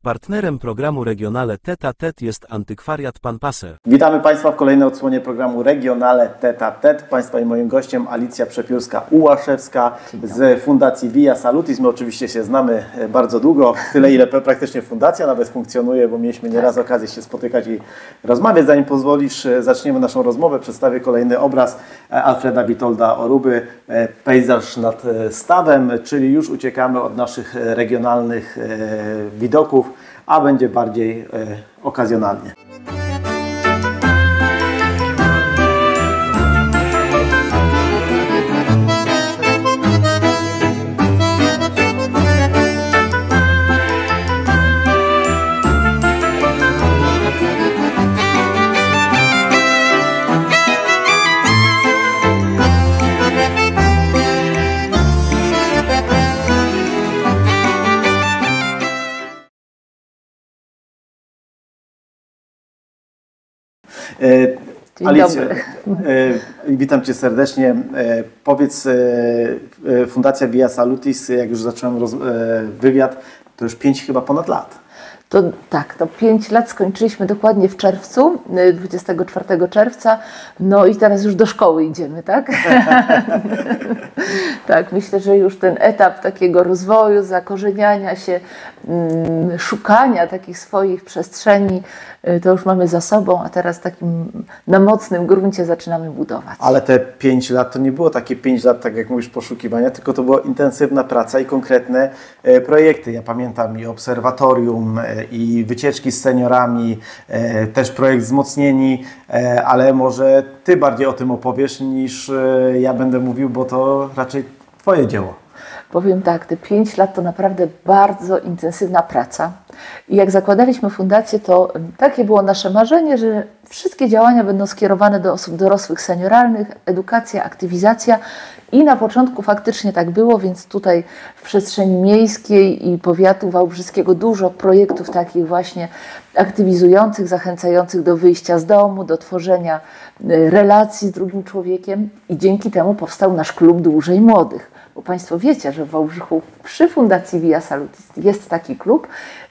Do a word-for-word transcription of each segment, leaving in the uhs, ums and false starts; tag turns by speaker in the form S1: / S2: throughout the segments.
S1: Partnerem programu Regionale Tete a Tete jest antykwariat Pan Passer.
S2: Witamy Państwa w kolejnej odsłonie programu Regionale Tete a Tete. Państwa i moim gościem Alicja Przepiórska-Ułaszewska z Fundacji Via Salutis. My oczywiście się znamy bardzo długo, tyle ile praktycznie fundacja nawet funkcjonuje, bo mieliśmy nieraz okazję się spotykać i rozmawiać. Zanim pozwolisz, zaczniemy naszą rozmowę. Przedstawię kolejny obraz Alfreda Witolda Oruby, Pejzaż nad stawem, czyli już uciekamy od naszych regionalnych widoków, a będzie bardziej e, okazjonalnie.
S3: Dzień
S2: Alicjo,
S3: dobry.
S2: Witam Cię serdecznie. Powiedz, Fundacja Via Salutis, jak już zacząłem roz, wywiad, to już pięć chyba ponad lat.
S3: To tak, to pięć lat skończyliśmy dokładnie w czerwcu, dwudziestego czwartego czerwca, no i teraz już do szkoły idziemy, tak? Tak, myślę, że już ten etap takiego rozwoju, zakorzeniania się, szukania takich swoich przestrzeni, to już mamy za sobą, a teraz takim na mocnym gruncie zaczynamy budować.
S2: Ale te pięć lat to nie było takie pięć lat, tak jak mówisz, poszukiwania, tylko to była intensywna praca i konkretne e, projekty. Ja pamiętam i obserwatorium, e, i wycieczki z seniorami, e, też projekt Wzmocnieni, e, ale może Ty bardziej o tym opowiesz niż e, ja będę mówił, bo to raczej Twoje dzieło.
S3: Powiem tak, te pięć lat to naprawdę bardzo intensywna praca. I jak zakładaliśmy fundację, to takie było nasze marzenie, że wszystkie działania będą skierowane do osób dorosłych, senioralnych, edukacja, aktywizacja. I na początku faktycznie tak było, więc tutaj w przestrzeni miejskiej i powiatu wałbrzyskiego dużo projektów takich właśnie aktywizujących, zachęcających do wyjścia z domu, do tworzenia relacji z drugim człowiekiem. I dzięki temu powstał nasz klub Dłużej Młodych. Bo Państwo wiecie, że w Wałbrzychu przy Fundacji Via Salutis jest taki klub,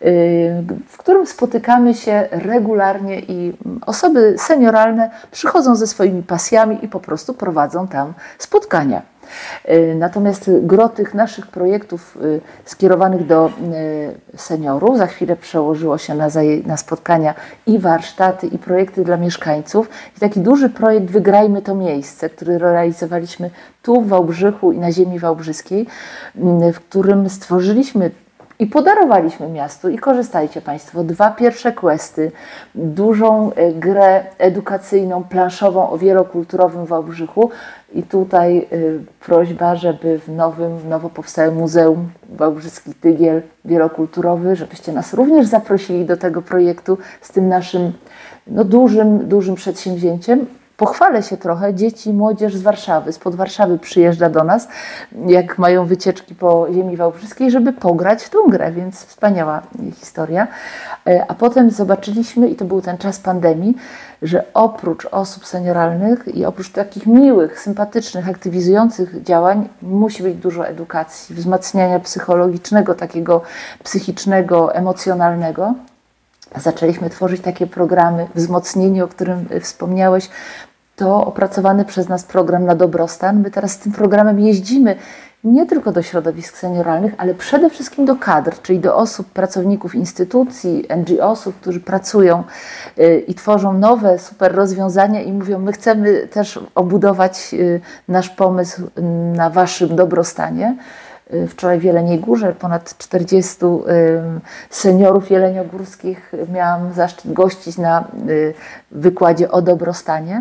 S3: w którym spotykamy się regularnie i osoby senioralne przychodzą ze swoimi pasjami i po prostu prowadzą tam spotkania. Natomiast gro tych naszych projektów skierowanych do seniorów za chwilę przełożyło się na, na spotkania i warsztaty, i projekty dla mieszkańców. I taki duży projekt Wygrajmy to miejsce, który realizowaliśmy tu w Wałbrzychu i na ziemi wałbrzyskiej, w którym stworzyliśmy i podarowaliśmy miastu, i korzystajcie Państwo, dwa pierwsze questy, dużą grę edukacyjną, planszową o wielokulturowym Wałbrzychu. I tutaj y, prośba, żeby w nowym, nowo powstałym Muzeum Wałbrzyski Tygiel Wielokulturowy, żebyście nas również zaprosili do tego projektu z tym naszym no, dużym, dużym przedsięwzięciem. Pochwalę się trochę, dzieci i młodzież z Warszawy, spod Warszawy przyjeżdża do nas, jak mają wycieczki po ziemi wałbrzyskiej, żeby pograć w tą grę, więc wspaniała historia. A potem zobaczyliśmy, i to był ten czas pandemii, że oprócz osób senioralnych i oprócz takich miłych, sympatycznych, aktywizujących działań musi być dużo edukacji, wzmacniania psychologicznego, takiego psychicznego, emocjonalnego. Zaczęliśmy tworzyć takie programy, Wzmocnieni, o którym wspomniałeś, to opracowany przez nas program na dobrostan. My teraz z tym programem jeździmy nie tylko do środowisk senioralnych, ale przede wszystkim do kadr, czyli do osób, pracowników instytucji, N G O sów, którzy pracują y, i tworzą nowe, super rozwiązania i mówią, my chcemy też obudować y, nasz pomysł y, na Waszym dobrostanie. Wczoraj w Jeleniej Górze ponad czterdziestu seniorów jeleniogórskich miałam zaszczyt gościć na wykładzie o dobrostanie.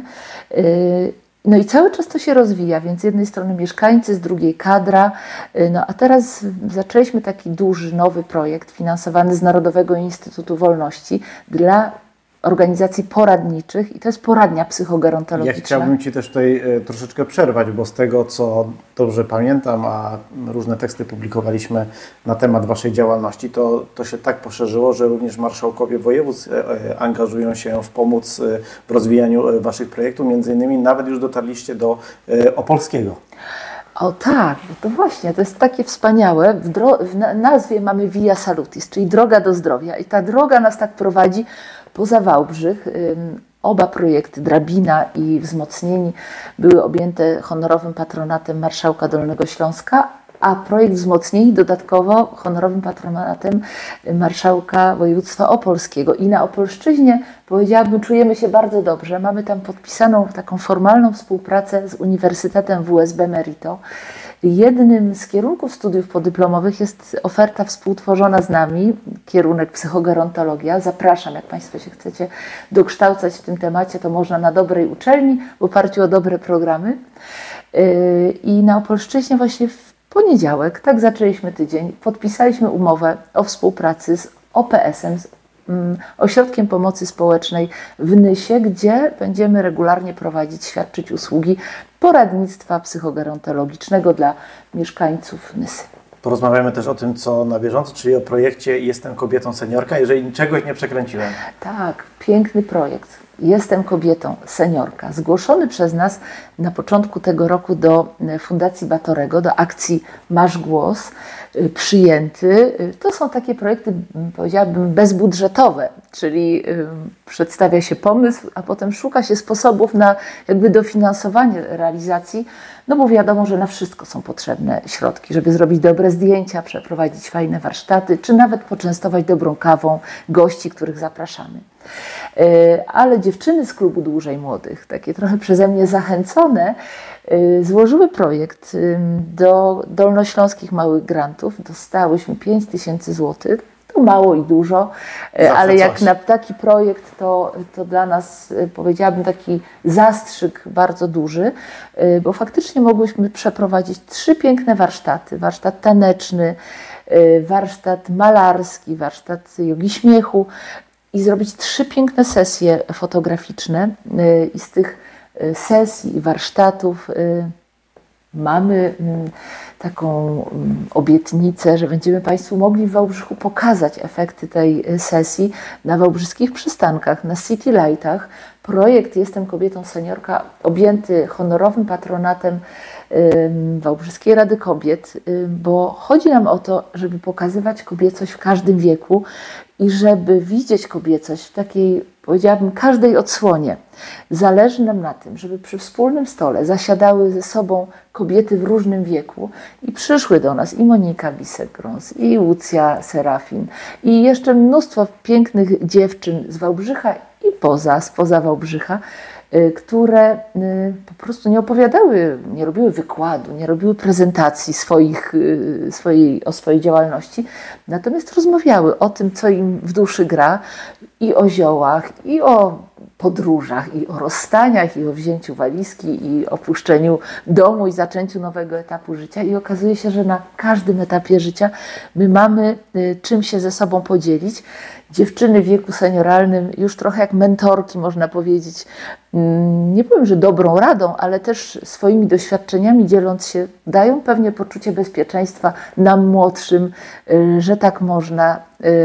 S3: No i cały czas to się rozwija, więc z jednej strony mieszkańcy, z drugiej kadra. No a teraz zaczęliśmy taki duży, nowy projekt finansowany z Narodowego Instytutu Wolności dla organizacji poradniczych i to jest poradnia psychogerontologiczna.
S2: Ja chciałbym Ci też tutaj e, troszeczkę przerwać, bo z tego, co dobrze pamiętam, a różne teksty publikowaliśmy na temat Waszej działalności, to, to się tak poszerzyło, że również marszałkowie województw e, e, angażują się w pomoc e, w rozwijaniu e, Waszych projektów, między innymi nawet już dotarliście do e, Opolskiego.
S3: O tak, bo to właśnie, to jest takie wspaniałe. W, w nazwie mamy Via Salutis, czyli droga do zdrowia. I ta droga nas tak prowadzi poza Wałbrzych. Oba projekty, Drabina i Wzmocnieni, były objęte honorowym patronatem marszałka Dolnego Śląska, a projekt Wzmocnieni dodatkowo honorowym patronatem marszałka województwa opolskiego. I na Opolszczyźnie, powiedziałabym, czujemy się bardzo dobrze. Mamy tam podpisaną taką formalną współpracę z Uniwersytetem W S B Merito. Jednym z kierunków studiów podyplomowych jest oferta współtworzona z nami, kierunek psychogerontologia. Zapraszam, jak Państwo się chcecie dokształcać w tym temacie, to można na dobrej uczelni, w oparciu o dobre programy. I na Opolszczyźnie właśnie w poniedziałek, tak zaczęliśmy tydzień, podpisaliśmy umowę o współpracy z O P S-em, z mm, Ośrodkiem Pomocy Społecznej w Nysie, gdzie będziemy regularnie prowadzić, świadczyć usługi poradnictwa psychogerontologicznego dla mieszkańców Nysy.
S2: Porozmawiamy też o tym, co na bieżąco, czyli o projekcie Jestem kobietą seniorka, jeżeli czegoś nie przekręciłem.
S3: Tak, piękny projekt. Jestem kobietą seniorka, zgłoszony przez nas na początku tego roku do Fundacji Batorego, do akcji Masz Głos, przyjęty. To są takie projekty, powiedziałabym, bezbudżetowe, czyli przedstawia się pomysł, a potem szuka się sposobów na jakby dofinansowanie realizacji, no bo wiadomo, że na wszystko są potrzebne środki, żeby zrobić dobre zdjęcia, przeprowadzić fajne warsztaty, czy nawet poczęstować dobrą kawą gości, których zapraszamy. Ale dziewczyny z klubu Dłużej Młodych, takie trochę przeze mnie zachęcone, złożyły projekt do dolnośląskich małych grantów. Dostałyśmy pięć tysięcy złotych. To mało i dużo, zawsze ale jak coś. Na taki projekt, to, to dla nas, powiedziałabym, taki zastrzyk bardzo duży, bo faktycznie mogłyśmy przeprowadzić trzy piękne warsztaty. Warsztat taneczny, warsztat malarski, warsztat jogi śmiechu i zrobić trzy piękne sesje fotograficzne. I z tych sesji i warsztatów mamy taką obietnicę, że będziemy Państwu mogli w Wałbrzychu pokazać efekty tej sesji na wałbrzyskich przystankach, na City Lightach. Projekt Jestem kobietą seniorka objęty honorowym patronatem Wałbrzyskiej Rady Kobiet, bo chodzi nam o to, żeby pokazywać kobiecość w każdym wieku i żeby widzieć kobiecość w takiej, powiedziałabym, każdej odsłonie. Zależy nam na tym, żeby przy wspólnym stole zasiadały ze sobą kobiety w różnym wieku i przyszły do nas i Monika Bisek-Grons, i Łucja Serafin, i jeszcze mnóstwo pięknych dziewczyn z Wałbrzycha i poza, spoza Wałbrzycha, które po prostu nie opowiadały, nie robiły wykładu, nie robiły prezentacji swoich, swojej, o swojej działalności, natomiast rozmawiały o tym, co im w duszy gra, i o ziołach, i o podróżach, i o rozstaniach, i o wzięciu walizki, i opuszczeniu domu i zaczęciu nowego etapu życia. I okazuje się, że na każdym etapie życia my mamy czym się ze sobą podzielić. Dziewczyny w wieku senioralnym już trochę jak mentorki, można powiedzieć, nie powiem, że dobrą radą, ale też swoimi doświadczeniami dzieląc się, dają pewnie poczucie bezpieczeństwa nam młodszym, że tak można,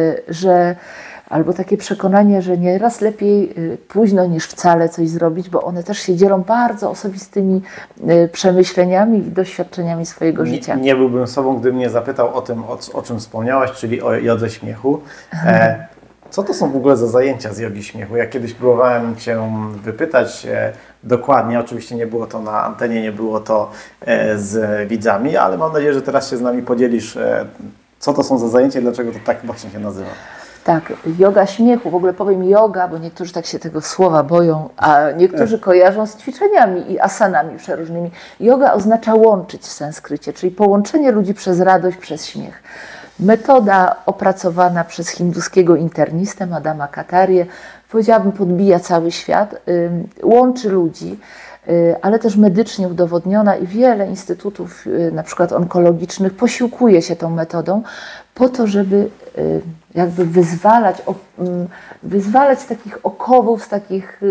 S3: że albo takie przekonanie, że nieraz lepiej późno niż wcale coś zrobić, bo one też się dzielą bardzo osobistymi przemyśleniami i doświadczeniami swojego
S2: nie,
S3: życia.
S2: Nie byłbym sobą, gdybym nie zapytał o tym, o, o czym wspomniałaś, czyli o jodze śmiechu. E, co to są w ogóle za zajęcia z jogi śmiechu? Ja kiedyś próbowałem Cię wypytać e, dokładnie, oczywiście nie było to na antenie, nie było to e, z widzami, ale mam nadzieję, że teraz się z nami podzielisz, e, co to są za zajęcia i dlaczego to tak właśnie się nazywa.
S3: Tak, joga śmiechu, w ogóle powiem yoga, bo niektórzy tak się tego słowa boją, a niektórzy kojarzą z ćwiczeniami i asanami przeróżnymi. Yoga oznacza łączyć w sanskrycie, czyli połączenie ludzi przez radość, przez śmiech. Metoda opracowana przez hinduskiego internistę Madama Katarię, powiedziałabym, podbija cały świat, łączy ludzi, ale też medycznie udowodniona i wiele instytutów, na przykład onkologicznych, posiłkuje się tą metodą po to, żeby jakby wyzwalać, wyzwalać z takich okowów, z takich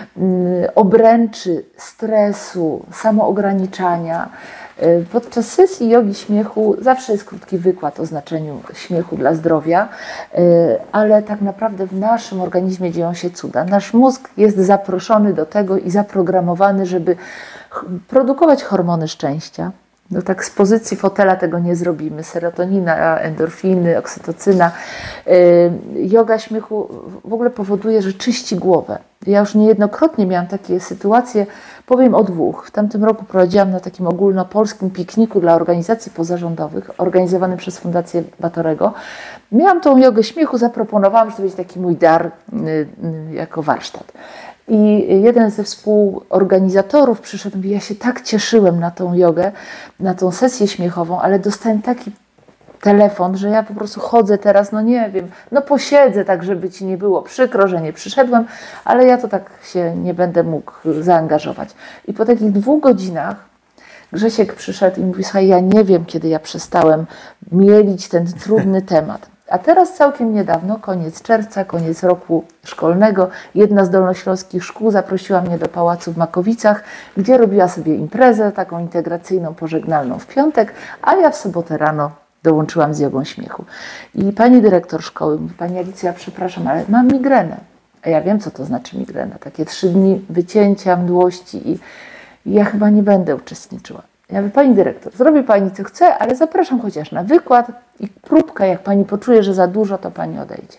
S3: obręczy stresu, samoograniczania. Podczas sesji jogi śmiechu zawsze jest krótki wykład o znaczeniu śmiechu dla zdrowia, ale tak naprawdę w naszym organizmie dzieją się cuda. Nasz mózg jest zaproszony do tego i zaprogramowany, żeby produkować hormony szczęścia, No tak z pozycji fotela tego nie zrobimy. Serotonina, endorfiny, oksytocyna. Joga śmiechu w ogóle powoduje, że czyści głowę. Ja już niejednokrotnie miałam takie sytuacje, powiem o dwóch. W tamtym roku prowadziłam na takim ogólnopolskim pikniku dla organizacji pozarządowych, organizowanym przez Fundację Batorego. Miałam tą jogę śmiechu, zaproponowałam, że to będzie taki mój dar jako warsztat. I jeden ze współorganizatorów przyszedł i mówi, ja się tak cieszyłem na tą jogę, na tą sesję śmiechową, ale dostałem taki telefon, że ja po prostu chodzę teraz, no nie wiem, no posiedzę tak, żeby ci nie było przykro, że nie przyszedłem, ale ja to tak się nie będę mógł zaangażować. I po takich dwóch godzinach Grzesiek przyszedł i mówi, słuchaj, ja nie wiem, kiedy ja przestałem mielić ten trudny temat. A teraz całkiem niedawno, koniec czerwca, koniec roku szkolnego, jedna z dolnośląskich szkół zaprosiła mnie do pałacu w Makowicach, gdzie robiła sobie imprezę taką integracyjną, pożegnalną w piątek, a ja w sobotę rano dołączyłam z jogą śmiechu. I pani dyrektor szkoły mówi, pani Alicjo, ja przepraszam, ale mam migrenę. A ja wiem, co to znaczy migrena. Takie trzy dni wycięcia, mdłości i, i ja chyba nie będę uczestniczyła. Ja mówię, pani dyrektor, zrobi pani co chce, ale zapraszam chociaż na wykład i próbka, jak pani poczuje, że za dużo, to pani odejdzie.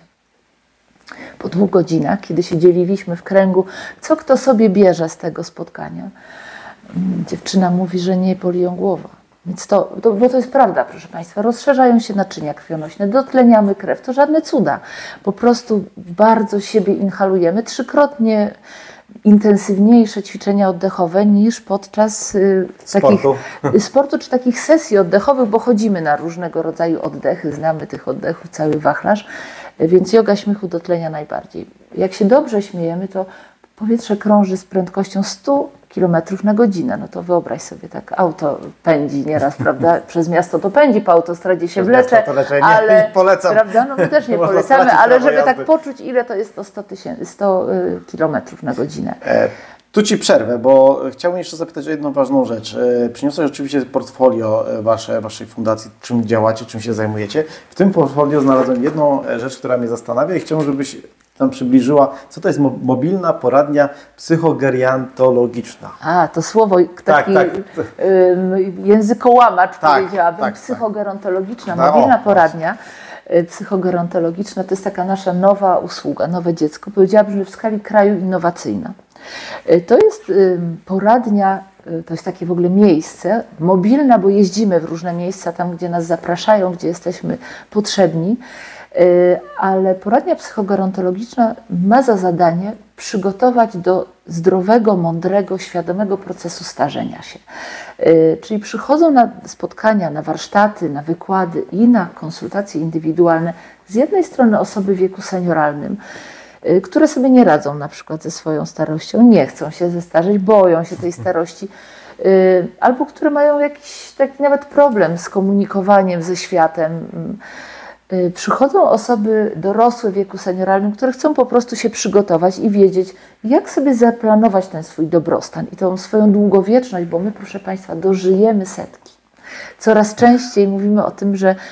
S3: Po dwóch godzinach, kiedy się dzieliliśmy w kręgu, co kto sobie bierze z tego spotkania, dziewczyna mówi, że nie boli ją głowa. Więc to, to, bo to jest prawda, proszę państwa, rozszerzają się naczynia krwionośne, dotleniamy krew, to żadne cuda. Po prostu bardzo siebie inhalujemy, trzykrotnie intensywniejsze ćwiczenia oddechowe niż podczas y,
S2: sportu.
S3: takich sportu czy takich sesji oddechowych, bo chodzimy na różnego rodzaju oddechy, znamy tych oddechów cały wachlarz, więc joga śmiechu dotlenia najbardziej. Jak się dobrze śmiejemy, to powietrze krąży z prędkością stu kilometrów na godzinę. No to wyobraź sobie, tak auto pędzi nieraz, prawda? Przez miasto to pędzi, po autostradzie się wlecze, ale
S2: nie polecam.
S3: Prawda? No my też nie polecamy, ale żeby tak poczuć, ile to jest to sto tysięcy, sto kilometrów na godzinę.
S2: E, tu Ci przerwę, bo chciałbym jeszcze zapytać o jedną ważną rzecz. E, przyniosłeś oczywiście portfolio wasze, Waszej fundacji, czym działacie, czym się zajmujecie. W tym portfolio znalazłem jedną rzecz, która mnie zastanawia i chciałbym, żebyś nam przybliżyła, co to jest mobilna poradnia psychogeriantologiczna.
S3: A, to słowo taki
S2: tak, tak.
S3: Y, językołamacz,
S2: tak,
S3: powiedziałabym,
S2: tak,
S3: psychogerontologiczna,
S2: tak.
S3: mobilna
S2: O,
S3: poradnia y, psychogerontologiczna, to jest taka nasza nowa usługa, nowe dziecko, powiedziałabym, że w skali kraju innowacyjna. Y, to jest y, poradnia, y, to jest takie w ogóle miejsce, mobilna, bo jeździmy w różne miejsca, tam gdzie nas zapraszają, gdzie jesteśmy potrzebni, ale poradnia psychogerontologiczna ma za zadanie przygotować do zdrowego, mądrego, świadomego procesu starzenia się. Czyli przychodzą na spotkania, na warsztaty, na wykłady i na konsultacje indywidualne z jednej strony osoby w wieku senioralnym, które sobie nie radzą na przykład ze swoją starością, nie chcą się zestarzeć, boją się tej starości, albo które mają jakiś taki nawet problem z komunikowaniem ze światem. Przychodzą osoby dorosłe w wieku senioralnym, które chcą po prostu się przygotować i wiedzieć, jak sobie zaplanować ten swój dobrostan i tą swoją długowieczność, bo my, proszę państwa, dożyjemy setki. Coraz częściej mówimy o tym, że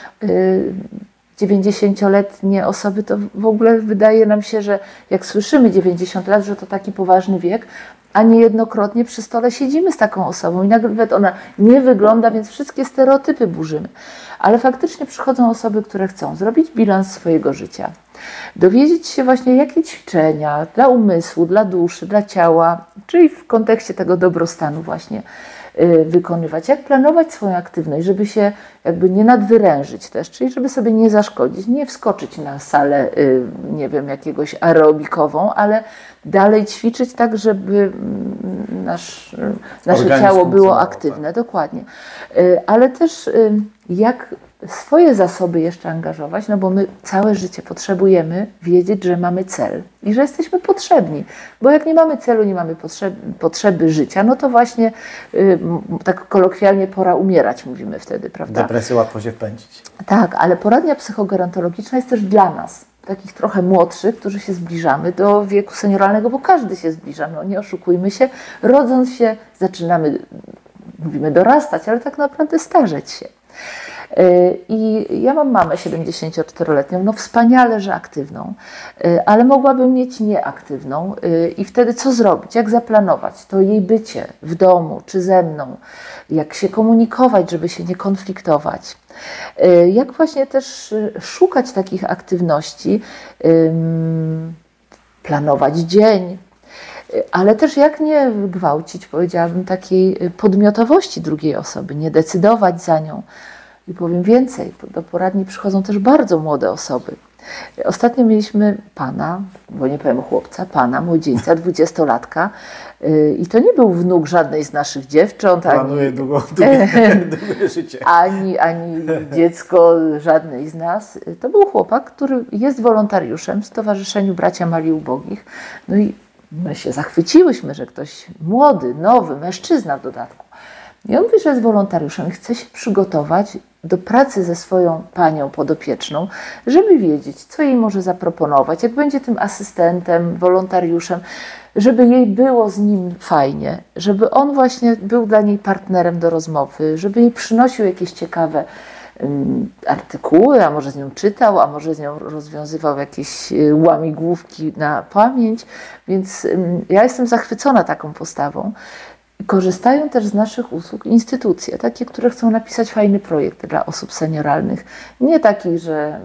S3: dziewięćdziesięcioletnie osoby to w ogóle wydaje nam się, że jak słyszymy dziewięćdziesiąt lat, że to taki poważny wiek, a niejednokrotnie przy stole siedzimy z taką osobą i nawet ona nie wygląda, więc wszystkie stereotypy burzymy. Ale faktycznie przychodzą osoby, które chcą zrobić bilans swojego życia, dowiedzieć się właśnie, jakie ćwiczenia dla umysłu, dla duszy, dla ciała, czyli w kontekście tego dobrostanu właśnie y, wykonywać, jak planować swoją aktywność, żeby się jakby nie nadwyrężyć też, czyli żeby sobie nie zaszkodzić, nie wskoczyć na salę, y, nie wiem, jakiegoś aerobikową, ale dalej ćwiczyć tak, żeby nasz, nasze ciało było aktywne, dokładnie. Ale też jak swoje zasoby jeszcze angażować, no bo my całe życie potrzebujemy wiedzieć, że mamy cel i że jesteśmy potrzebni, bo jak nie mamy celu, nie mamy potrzeby, potrzeby życia, no to właśnie tak kolokwialnie pora umierać, mówimy wtedy, prawda?
S2: Depresję łatwo się wpędzić.
S3: Tak, ale poradnia psychogerontologiczna jest też dla nas, takich trochę młodszych, którzy się zbliżamy do wieku senioralnego, bo każdy się zbliża, no nie oszukujmy się, rodząc się zaczynamy, mówimy dorastać, ale tak naprawdę starzeć się. I ja mam mamę siedemdziesięcioczteroletnią, no wspaniale, że aktywną, ale mogłabym mieć nieaktywną i wtedy co zrobić, jak zaplanować to jej bycie w domu czy ze mną, jak się komunikować, żeby się nie konfliktować. Jak właśnie też szukać takich aktywności, planować dzień, ale też jak nie gwałcić, powiedziałabym, takiej podmiotowości drugiej osoby, nie decydować za nią. I powiem więcej, do poradni przychodzą też bardzo młode osoby. Ostatnio mieliśmy pana, bo nie powiem chłopca, pana, młodzieńca, dwudziestolatka i to nie był wnuk żadnej z naszych dziewcząt,
S2: Planuje
S3: ani,
S2: długo, długie, długie życie.
S3: Ani, ani dziecko żadnej z nas. To był chłopak, który jest wolontariuszem w Stowarzyszeniu Bracia Mali Ubogich. No i my się zachwyciłyśmy, że ktoś młody, nowy, mężczyzna w dodatku. I on mówi, że jest wolontariuszem i chce się przygotować do pracy ze swoją panią podopieczną, żeby wiedzieć, co jej może zaproponować, jak będzie tym asystentem, wolontariuszem, żeby jej było z nim fajnie, żeby on właśnie był dla niej partnerem do rozmowy, żeby jej przynosił jakieś ciekawe um, artykuły, a może z nią czytał, a może z nią rozwiązywał jakieś um, łamigłówki na pamięć. Więc um, ja jestem zachwycona taką postawą. Korzystają też z naszych usług instytucje, takie, które chcą napisać fajny projekt dla osób senioralnych. Nie taki, że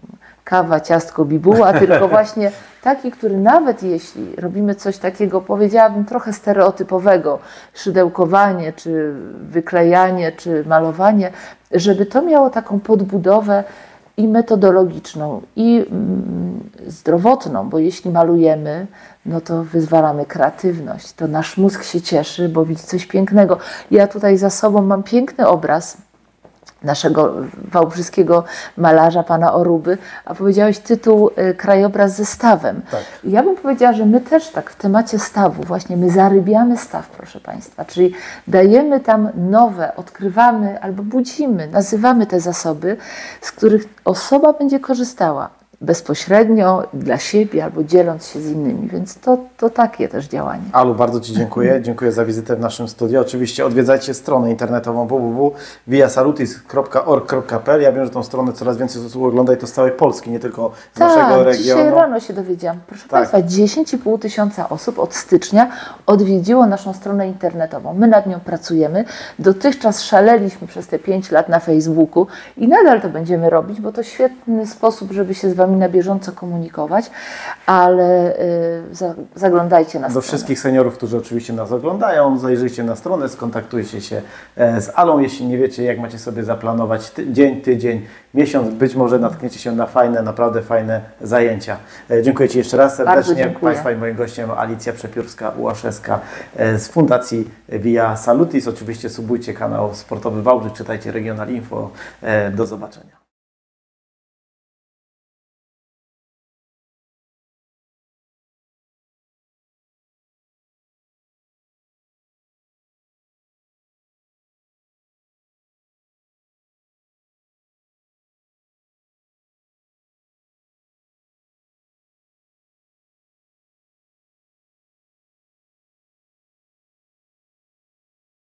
S3: kawa, ciastko, bibuła, tylko właśnie taki, który nawet jeśli robimy coś takiego, powiedziałabym, trochę stereotypowego, szydełkowanie, czy wyklejanie, czy malowanie, żeby to miało taką podbudowę i metodologiczną, i mm, zdrowotną, bo jeśli malujemy, no to wyzwalamy kreatywność. To nasz mózg się cieszy, bo widzi coś pięknego. Ja tutaj za sobą mam piękny obraz naszego wałbrzyskiego malarza, pana Oruby, a powiedziałeś tytuł y, krajobraz ze stawem.
S2: Tak.
S3: Ja bym powiedziała, że my też tak w temacie stawu, właśnie my zarybiamy staw, proszę Państwa, czyli dajemy tam nowe, odkrywamy albo budzimy, nazywamy te zasoby, z których osoba będzie korzystała bezpośrednio dla siebie albo dzieląc się z innymi, więc to, to takie też działanie.
S2: Alu, bardzo Ci dziękuję. Dziękuję za wizytę w naszym studiu. Oczywiście odwiedzajcie stronę internetową w w w kropka via salutis kropka org kropka p l. Ja wiem, że tą stronę coraz więcej osób ogląda i to z całej Polski, nie tylko z
S3: tak,
S2: naszego regionu.
S3: Dzisiaj rano się dowiedziałam. Proszę
S2: tak.
S3: Państwa, dziesięć i pół tysiąca osób od stycznia odwiedziło naszą stronę internetową. My nad nią pracujemy. Dotychczas szaleliśmy przez te pięć lat na Facebooku i nadal to będziemy robić, bo to świetny sposób, żeby się z Wami na bieżąco komunikować, ale y, za, zaglądajcie na
S2: Do
S3: stronę.
S2: wszystkich seniorów, którzy oczywiście nas oglądają, zajrzyjcie na stronę, skontaktujcie się z Alą, jeśli nie wiecie, jak macie sobie zaplanować ty, dzień, tydzień, miesiąc, być może natkniecie się na fajne, naprawdę fajne zajęcia. E, dziękuję Ci jeszcze raz serdecznie. Państwa i moim gościem Alicja Przepiórska-Ułaszewska e, z Fundacji Via Salutis. Oczywiście subujcie kanał Sportowy Wałbrzych, czytajcie Regional Info. E, do zobaczenia.